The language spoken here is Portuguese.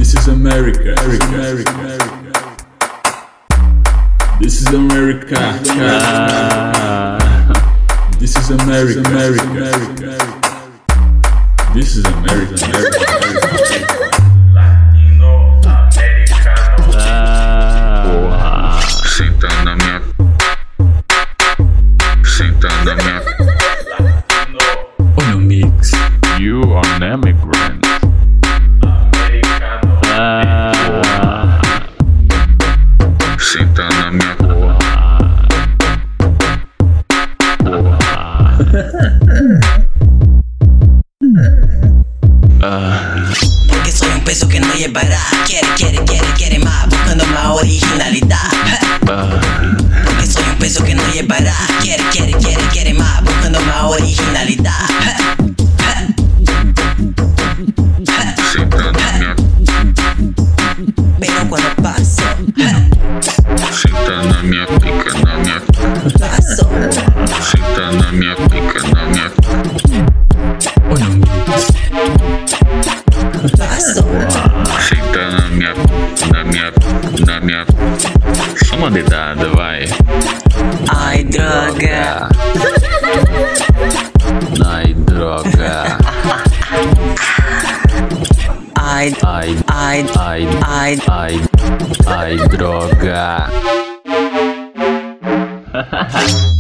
This is America. This is America. This is America. This is America. Senta na minha. On a mix. You are an immigrant. Senta na minha. Porque soy un peso que no llevará. Quiere más, buscando más originalidad. Porque soy un peso que no llevará. Quiere más, buscando más originalidad. Senta na minha. Pero cuando paso, Senta na minha pica, na minha. paso, Senta na minha pica, na minha. On a mix. paso. Senta na minha. Só uma dedada, vai. Ai, droga. Ai, droga. Ai, Ai, droga.